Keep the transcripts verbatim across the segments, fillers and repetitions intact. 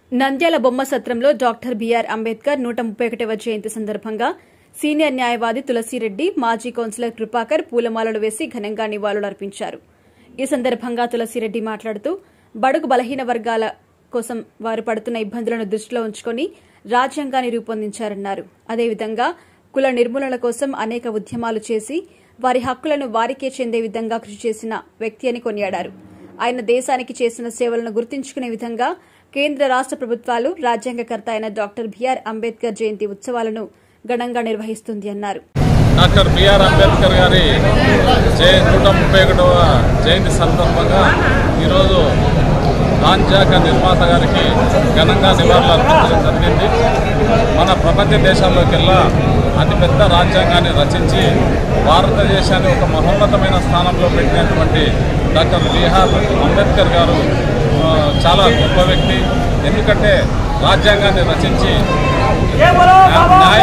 నంద్యాల బొమ్మ సత్రంలో doctor BR Ambedkar నూట ముప్పై ఒకటవ జయంతి సందర్భంగా సీనియర్ న్యాయవాది తులసిరెడ్డి, మాజీ కౌన్సిలర్ కృపాకర్ పూలమాలలు వేసి ఘనంగా నివాళులర్పించారు. ఈ సందర్భంగా తులసిరెడ్డి మాట్లాడుతూ బడుగు బలహీన వర్గాల కోసం వారు పడుతున్న ఇబ్బందులను దృష్టిలో ఉంచుకుని రాజ్యాంగాన్ని రూపొందించారన్నారు. అదేవిధంగా కుల నిర్మూలన కోసం అనేక ఉద్యమాలు చేసి వారి హక్కులను వారికే చెందే విధంగా కృషి చేసిన వ్యక్తి అని కొనియాడారు. ఆయన దేశానికి చేసిన సేవలను గుర్తుంచుకునే విధంగా కేంద్ర రాష్ట ప్రభుత్వాలు రాజ్యాంగకర్త అయిన డాక్టర్ బిఆర్ అంబేద్కర్ జయంతి ఉత్సవాలను ఘనంగా నిర్వహిస్తుంది అన్నారు. డాక్టర్ బిఆర్ అంబేద్కర్ గారి నూట ముప్పై ఒకటవ జయంతి సందర్భంగా ఈరోజు రాజ్యాంగ నిర్మాత గారికి ఘనంగా నివాళులు అర్పించడం జరిగింది. మన ప్రపంచ దేశాల్లోకెల్లా అతిపెద్ద రాజ్యాంగాన్ని రచించి భారతదేశాన్ని ఒక మహోన్నతమైన స్థానంలో పెట్టినటువంటి డాక్టర్ బిఆర్ అంబేద్కర్ గారు చాలా గొప్ప వ్యక్తి. ఎందుకంటే రాజ్యాంగాన్ని రచించి న్యాయ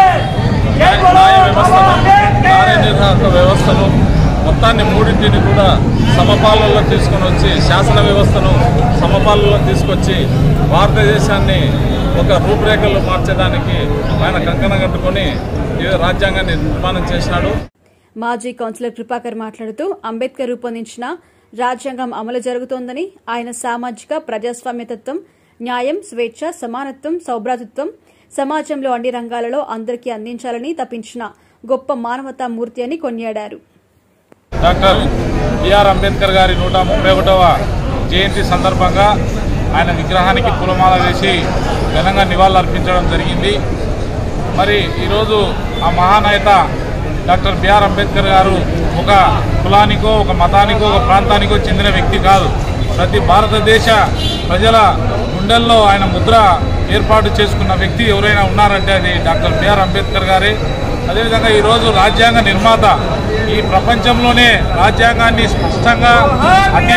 న్యాయ వ్యవస్థను, కార్యనిర్వాహక వ్యవస్థను మొత్తాన్ని మూడింటిని కూడా సమపాలనలో తీసుకొని వచ్చి శాసన వ్యవస్థను సమపాలనలో తీసుకొచ్చి భారతదేశాన్ని ఒక రూపురేఖల్లో మార్చడానికి ఆయన కంకణం కట్టుకొని రాజ్యాంగాన్ని నిర్మాణం చేసినాడు. మాజీ కౌన్సిలర్ కృపాకర్ మాట్లాడుతూ అంబేద్కర్ రూపొందించిన రాజ్యాంగం అమలు జరుగుతోందని, ఆయన సామాజిక ప్రజాస్వామ్యతత్వం, న్యాయం, స్వేచ్ఛ, సమానత్వం, సౌభ్రాతృత్వం సమాజంలో అన్ని రంగాలలో అందరికీ అందించాలని తప్పించిన గొప్ప మానవతా మూర్తి అని కొనియాడారు. డాక్టర్ బిఆర్ అంబేద్కర్ గారి నూట ముప్పై ఒకటవ జయంతి సందర్భంగా ఆయన విగ్రహానికి పూలమాల వేసి ఘనంగా నివాళులర్పించడం జరిగింది. మరి ఈరోజు ఆ మహానేత డాక్టర్ బిఆర్ అంబేద్కర్ గారు ఒక కులానికో, ఒక మతానికో, ఒక ప్రాంతానికో చెందిన వ్యక్తి కాదు. ప్రతి భారతదేశ ప్రజల గుండెల్లో ఆయన ముద్ర ఏర్పాటు చేసుకున్న వ్యక్తి ఎవరైనా ఉన్నారంటే అది డాక్టర్ బిఆర్ అంబేద్కర్ గారే. అదేవిధంగా ఈరోజు రాజ్యాంగ నిర్మాత, ఈ ప్రపంచంలోనే రాజ్యాంగాన్ని స్పష్టంగా అతి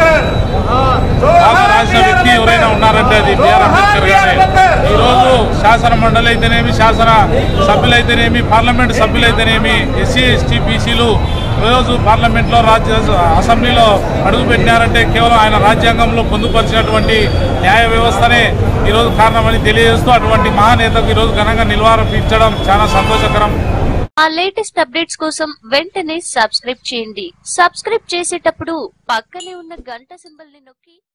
బాగా రాసిన వ్యక్తి ఎవరైనా ఉన్నారంటే అది బిఆర్ అంబేద్కర్ గారే. ఈరోజు శాసన మండలి అయితేనేమి, శాసన సభ్యులైతేనేమి, పార్లమెంటు సభ్యులైతేనేమి, ఎస్సీ ఎస్టీ బీసీలు రోజు పార్లమెంట్లో, రాజ్య అసెంబ్లీలో అడుగుపెట్టినారంటే కేవలం ఆయన రాజ్యాంగంలో పొందుపరిచినటువంటి న్యాయ వ్యవస్థనే ఈరోజు కారణమని తెలియజేస్తూ అటువంటి మహానేతకు ఈరోజు ఘనంగా నివాళులర్పించడం చాలా సంతోషకరం. ఆ లేటెస్ట్ అప్డేట్స్ కోసం వెంటనే సబ్స్క్రైబ్ చేయండి. సబ్స్క్రైబ్ చేసేటప్పుడు పక్కనే ఉన్న గంట సింబల్ ని నొక్కి